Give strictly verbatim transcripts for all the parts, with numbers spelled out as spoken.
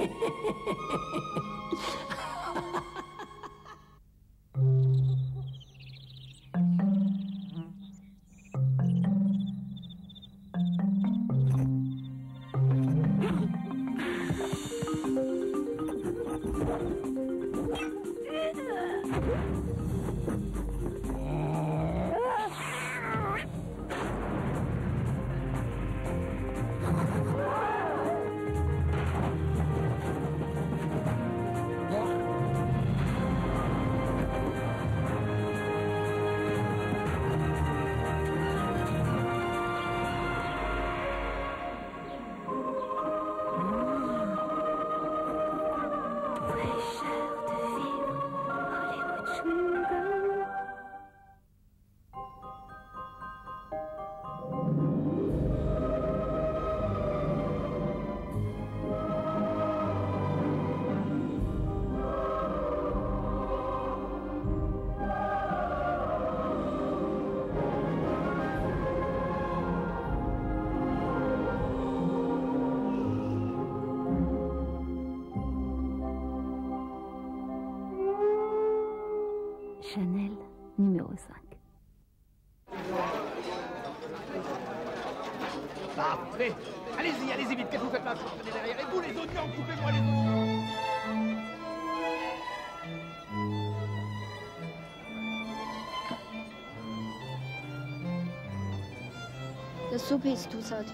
Chanel numéro cinq. Parfait. Allez-y, allez-y vite, qu'est-ce que vous faites là? Prenez derrière. Et vous, les oignons, coupez-moi les oignons. The soup is too salty.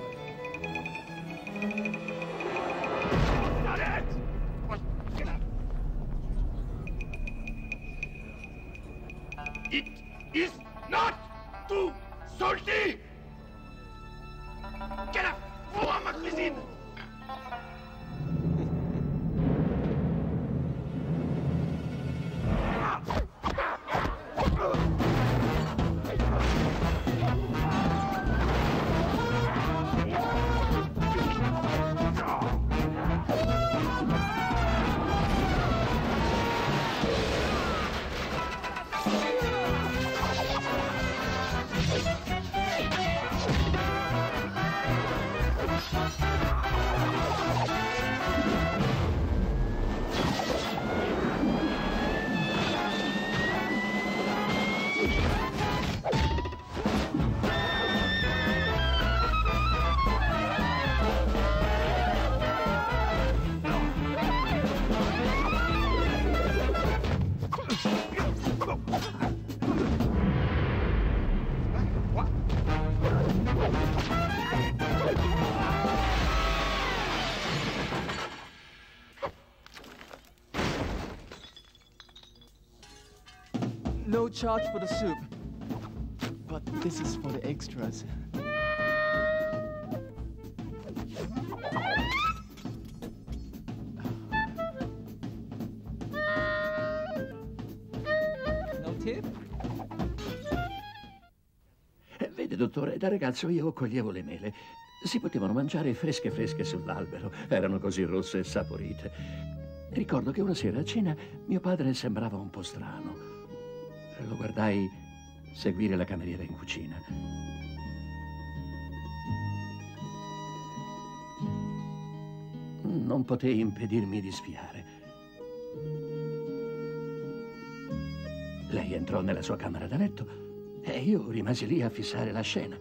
It is not too salty. Get up! Faut à ma cuisine. No charge for the soup, but this is for the extras. No tip? Vede, dottore, da ragazzo io coglievo le mele. Si potevano mangiare fresche fresche sull'albero, erano così rosse e saporite. Ricordo che una sera a cena mio padre sembrava un po' strano. Lo guardai seguire la cameriera in cucina. Non potei impedirmi di spiare. Lei entrò nella sua camera da letto e io rimasi lì a fissare la scena.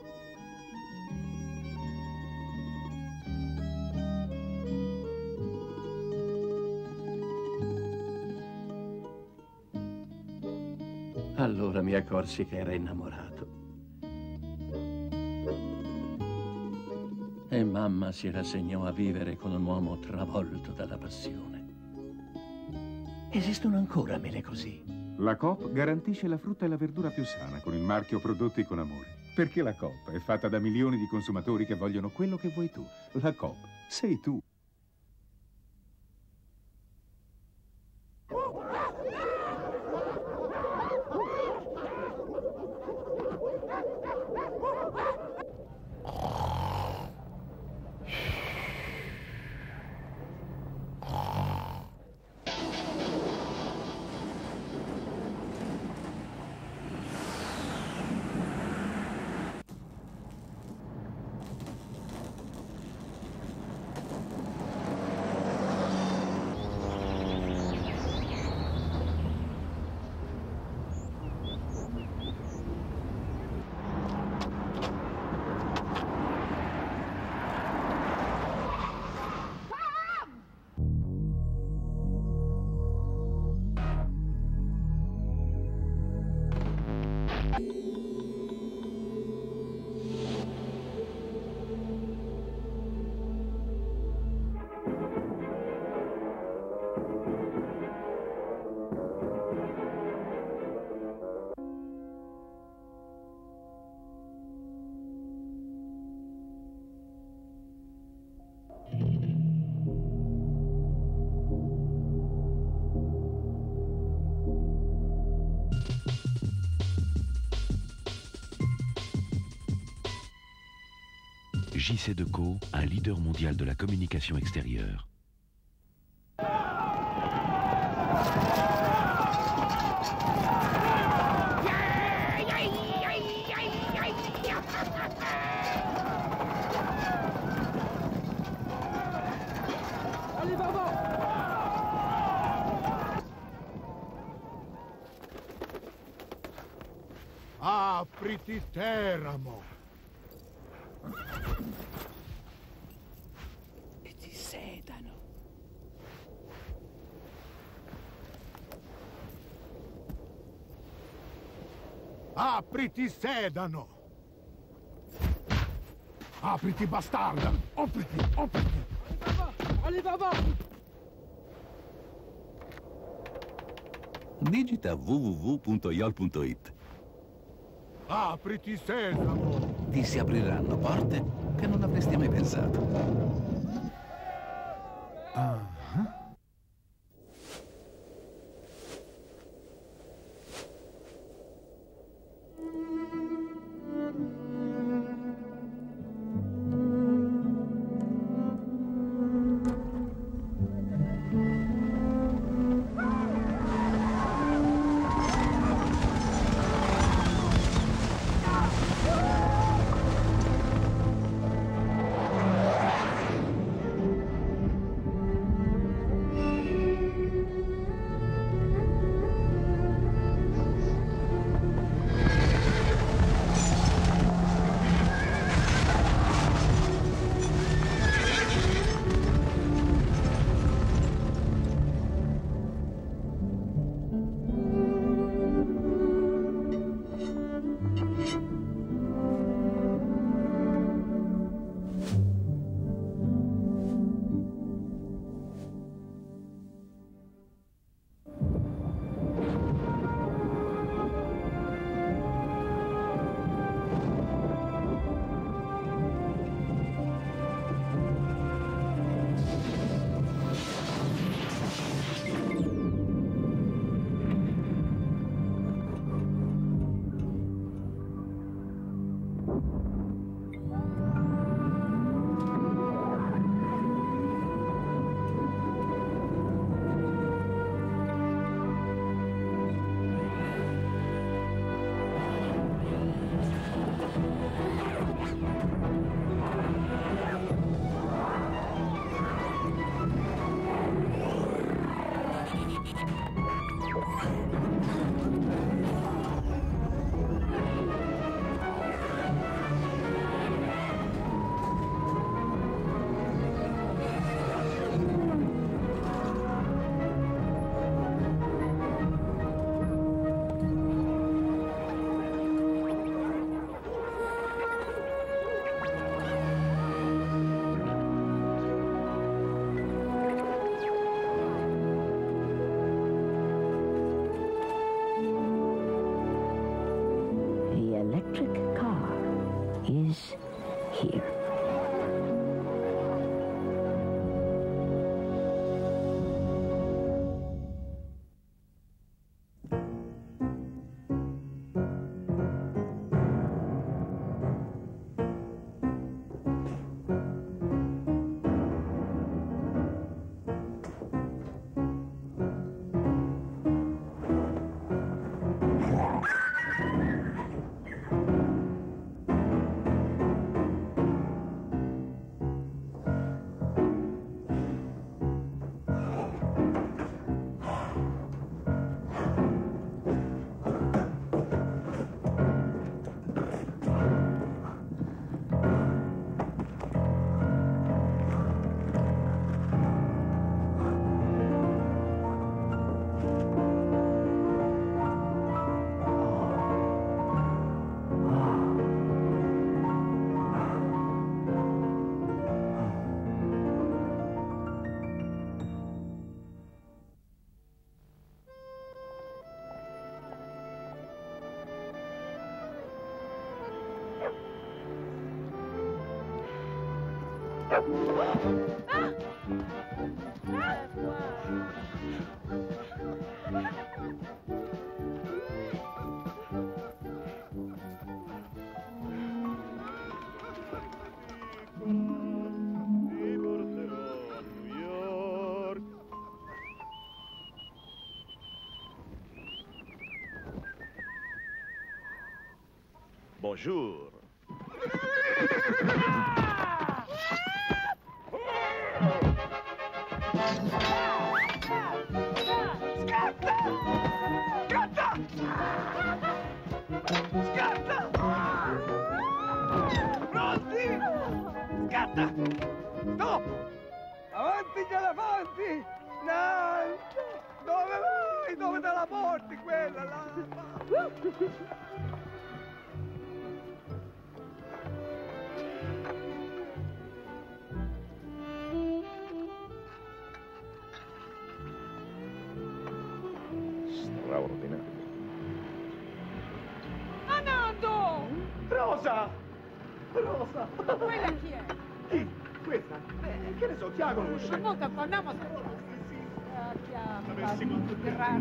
Allora mi accorsi che era innamorato. E mamma si rassegnò a vivere con un uomo travolto dalla passione. Esistono ancora mele così? La Coop garantisce la frutta e la verdura più sana con il marchio Prodotti con amore. Perché la Coop è fatta da milioni di consumatori che vogliono quello che vuoi tu. La Coop sei tu. J C Decaux, un leader mondial de la communication extérieure. Apriti, Teramo! E ti sedano. Apriti, sedano! Apriti, bastarda! Apriti, apriti! Alibaba! Digita w w w punto i o l punto i t. Apriti, sesamo! Ti si apriranno porte che non avresti mai pensato. Ah. Bonjour. Scatta! Scatta! Scatta! Pronti? Scatta! Stop! Avanti gli elefanti! No! Dove vai? Dove te la porti quella là? Straordinario. Anando! Rosa! Rosa! Quella chi è? Chi? Questa? Eh, che ne so, chi la conosce? Ma molto andiamo a sapere. Ah, chiama, grazie.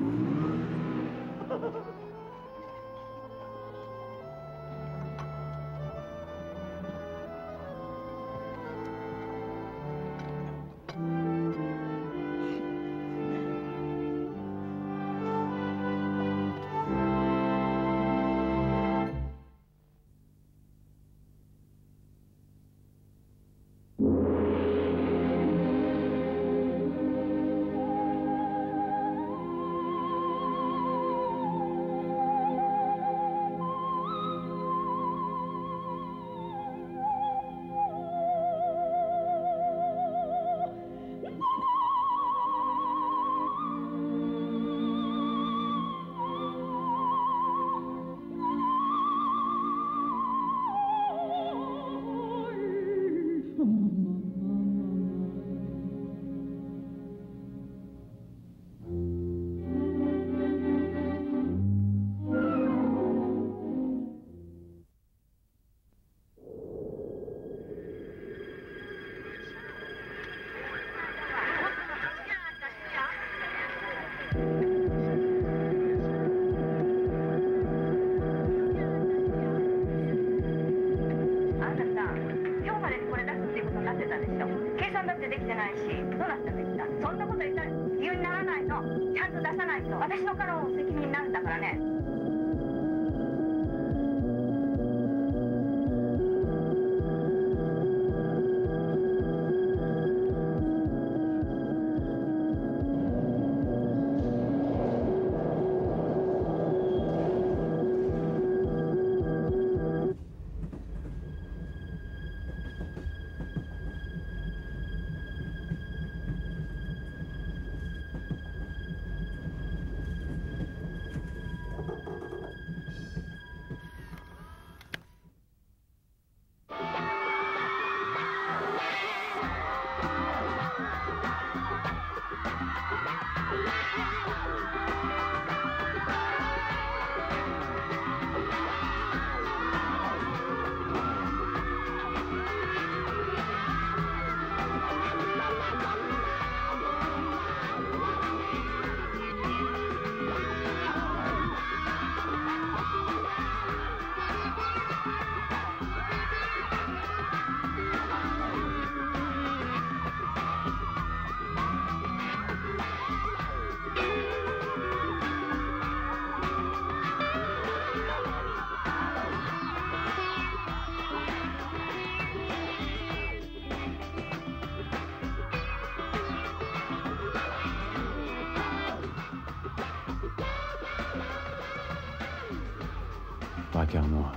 Braqueur noir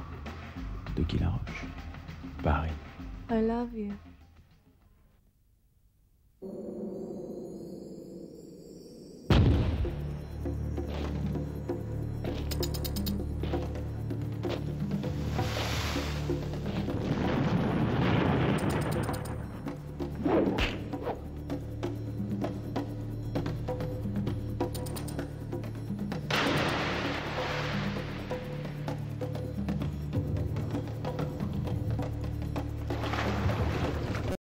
de Guy Laroche, Paris. I love you.